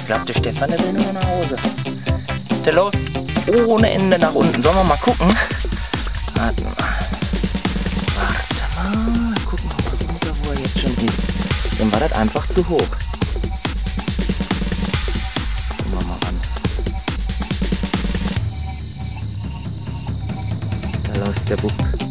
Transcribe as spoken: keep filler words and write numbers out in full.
Ich glaube, der Stefan, der will nur nach Hause. Der läuft ohne Ende nach unten. Sollen wir mal gucken? Warte mal. Warte mal. Gucken wir mal runter, wo er jetzt schon ist. Dem war das einfach zu hoch. Gucken wir mal ran. Da läuft der Bub.